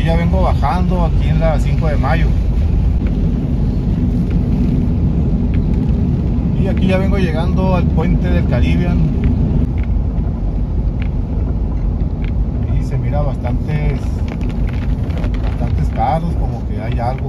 ya vengo bajando aquí en la 5 de mayo. Y aquí ya vengo llegando al puente del Caribbean. Y se mira bastantes carros, como que hay algo.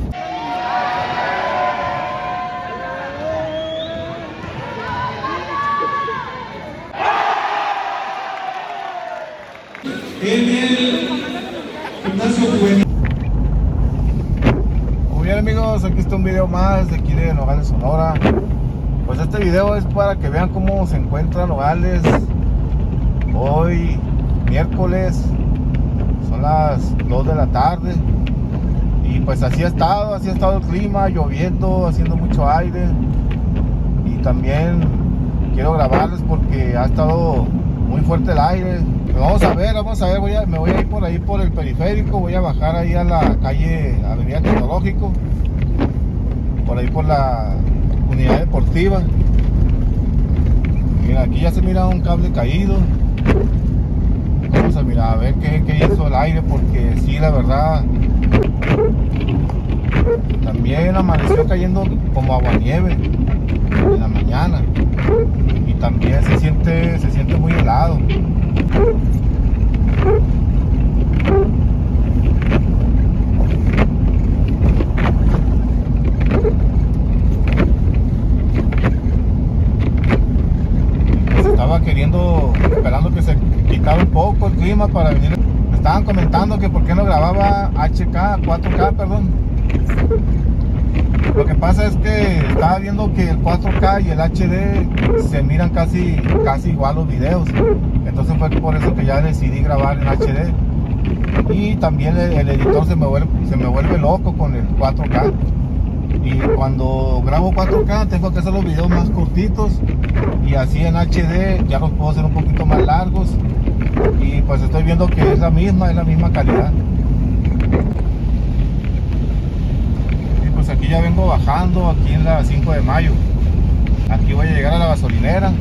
Muy bien, amigos, aquí está un video más de aquí de Nogales, Sonora. Pues este video es para que vean cómo se encuentra Nogales hoy miércoles. Son las 2 de la tarde y pues así ha estado el clima, lloviendo, haciendo mucho aire. Y también quiero grabarles porque ha estado muy fuerte el aire. Vamos a ver, me voy a ir por ahí por el periférico, voy a bajar ahí a la calle Avenida Tecnológico, por ahí por la unidad deportiva. Mira, aquí ya se mira un cable caído. Vamos a mirar a ver qué hizo el aire, porque sí, la verdad, también amaneció cayendo como aguanieve en la mañana y también se siente muy helado. Estaba esperando que se quitara un poco el clima para venir. Me estaban comentando que por qué no grababa 4K, perdón. Lo que pasa es que estaba viendo que el 4K y el HD se miran casi igual los videos. Entonces fue por eso que ya decidí grabar en HD. Y también el editor se me vuelve loco con el 4K. Y cuando grabo 4K tengo que hacer los videos más cortitos, y así en HD ya los puedo hacer un poquito más largos. Y pues estoy viendo que es la misma calidad. Y pues aquí ya vengo bajando aquí en la 5 de mayo. Aquí voy a llegar a la gasolinera.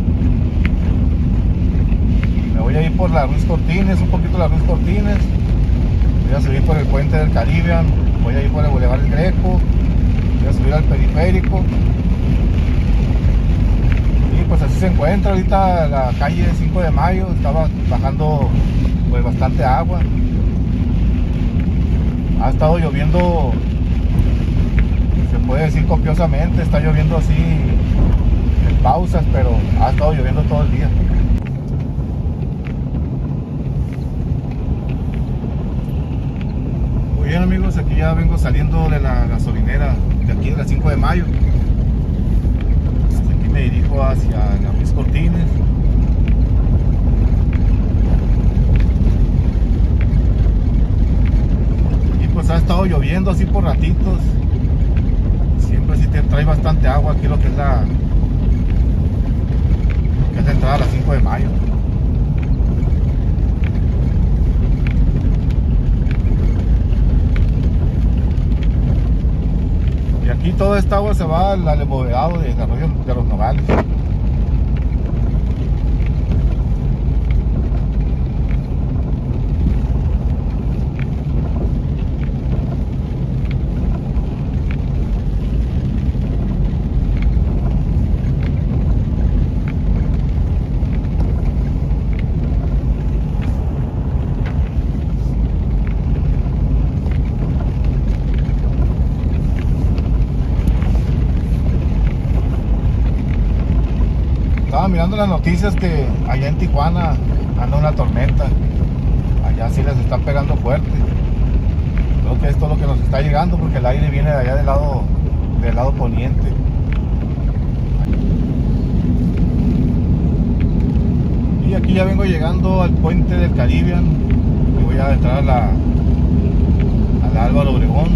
Me voy a ir por la Ruiz Cortines, un poquito la Ruiz Cortines. Voy a subir por el puente del Caribbean. Voy a ir por el Boulevard El Greco. Voy a subir al periférico. Y pues así se encuentra ahorita la calle 5 de mayo. Estaba bajando pues bastante agua. Ha estado lloviendo, se puede decir copiosamente. Está lloviendo así en pausas, pero ha estado lloviendo todo el día. Muy bien, amigos, aquí ya vengo saliendo de la gasolinera de aquí de la 5 de mayo. Aquí me dirijo hacia la Ruiz Cortines. Y pues ha estado lloviendo así por ratitos. Siempre sí te trae bastante agua aquí lo que es la entrada a la 5 de mayo. Y aquí toda esta agua se va al embovedado de Arroyo de los Nogales. Estaba mirando las noticias que allá en Tijuana anda una tormenta. Allá sí les está pegando fuerte. Creo que esto es lo que nos está llegando, porque el aire viene de allá del lado poniente. Y aquí ya vengo llegando al puente del Caribbean. Y voy a entrar a la Álvaro Obregón.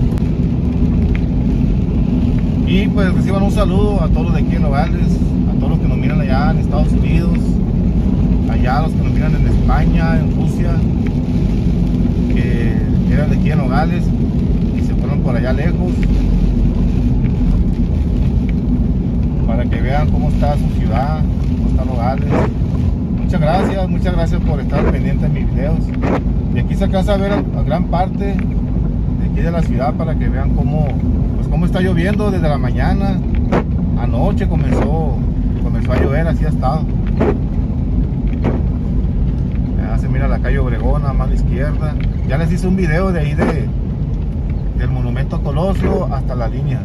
Y pues reciban un saludo a todos los de aquí en Nogales, a todos los que nos miran allá en Estados Unidos, allá los que nos miran en España, en Rusia, que eran de aquí en Nogales y se fueron por allá lejos, para que vean cómo está su ciudad, cómo está Nogales. muchas gracias por estar pendiente de mis videos. Y aquí se alcanza a ver a gran parte de aquí de la ciudad para que vean cómo está lloviendo desde la mañana. Anoche comenzó a llover, así ha estado. Ya se mira la calle Obregón a mano izquierda. Ya les hice un video de ahí del monumento a Colosio hasta la línea.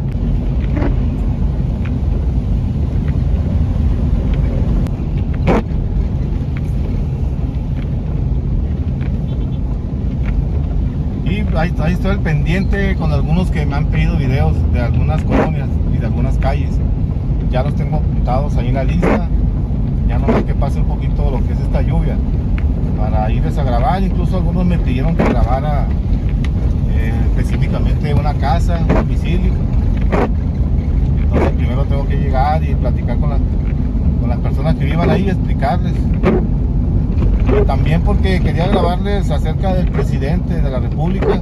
Ahí estoy al pendiente con algunos que me han pedido videos de algunas colonias y de algunas calles. Ya los tengo apuntados ahí en la lista. Ya no más que pase un poquito lo que es esta lluvia para irles a grabar. Incluso algunos me pidieron que grabara específicamente una casa, un domicilio. Entonces primero tengo que llegar y platicar con las personas que vivan ahí y explicarles. También porque quería grabarles acerca del presidente de la República.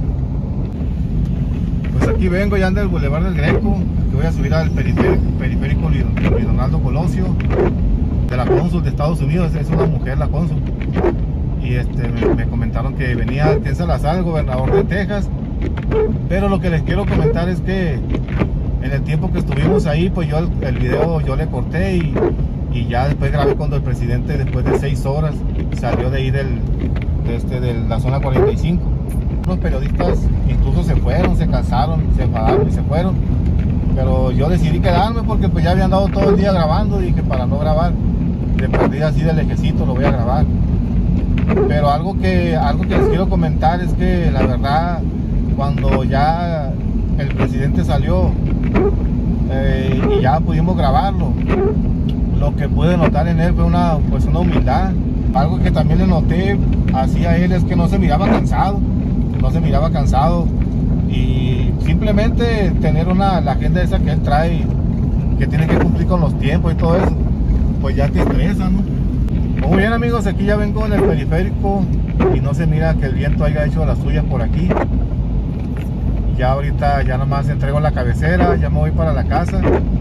Pues aquí vengo, ya ando del Boulevard del Greco. Aquí voy a subir al periférico Leonardo Colosio de la cónsul de Estados Unidos. Es una mujer la cónsul. Y me comentaron que venía Ken Salazar, el gobernador de Texas. Pero lo que les quiero comentar es que en el tiempo que estuvimos ahí, pues yo el video yo le corté y ya después grabé cuando el presidente, después de 6 horas, salió de ahí de la zona 45. Los periodistas incluso se fueron, se cansaron, se enfadaron y se fueron. Pero yo decidí quedarme porque pues ya había andado todo el día grabando y dije para no grabar, de perdida así del lejecito lo voy a grabar. Pero algo que les quiero comentar es que la verdad, cuando ya el presidente salió y ya pudimos grabarlo, lo que pude notar en él fue una humildad. Algo que también le noté hacia él es que no se miraba cansado, y simplemente tener la agenda esa que él trae, que tiene que cumplir con los tiempos y todo eso, pues ya te estresa, ¿no? Muy bien, amigos, aquí ya vengo en el periférico y no se mira que el viento haya hecho las suyas por aquí. Ya ahorita ya nomás entrego la cabecera, ya me voy para la casa.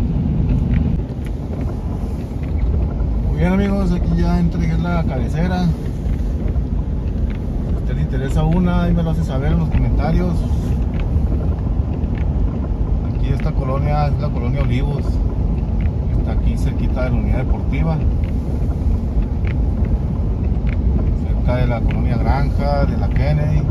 Bien, amigos, aquí ya entregué la cabecera. Si a usted le interesa una, ahí me lo hace saber en los comentarios. Aquí esta colonia es la colonia Olivos. Está aquí cerquita de la unidad deportiva. Cerca de la colonia Granja, de la Kennedy.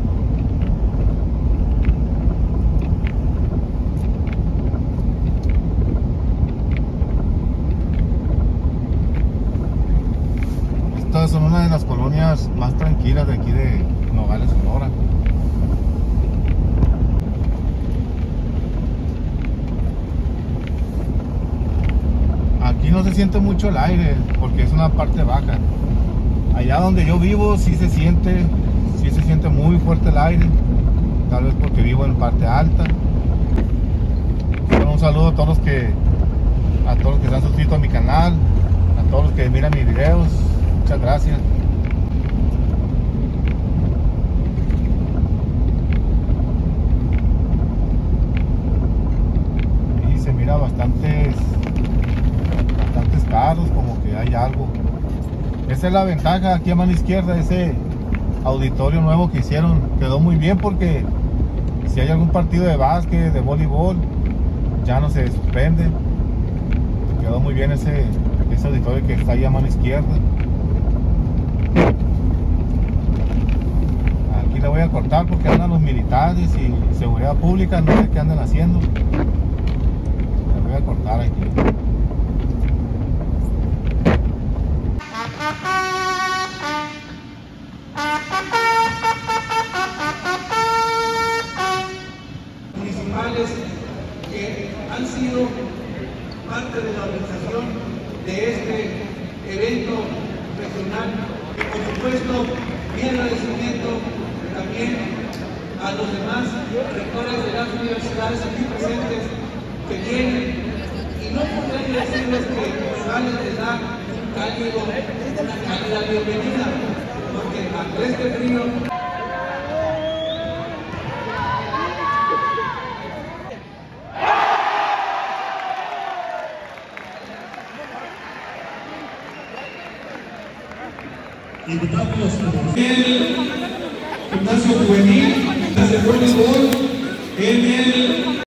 Estas son una de las colonias más tranquilas de aquí de Nogales, Sonora. Aquí no se siente mucho el aire porque es una parte baja. Allá donde yo vivo sí se siente muy fuerte el aire, tal vez porque vivo en parte alta. Bueno, un saludo a todos los que se han suscrito a mi canal, a todos los que miran mis videos. Muchas gracias. Y se mira bastantes carros, como que hay algo. Esa es la ventaja aquí a mano izquierda, ese auditorio nuevo que hicieron. Quedó muy bien porque si hay algún partido de básquet, de voleibol, ya no se suspende. Quedó muy bien ese auditorio que está ahí a mano izquierda. Aquí le voy a cortar porque andan los militares y seguridad pública, no sé qué andan haciendo. Le voy a cortar aquí. Municipales que han sido parte de la organización de este evento regional. Por supuesto, mi agradecimiento también a los demás rectores de las universidades aquí presentes que vienen, y no podré decirles que Nogales les da una cálida bienvenida, porque ante este frío el gimnasio juvenil, el voleibol, en el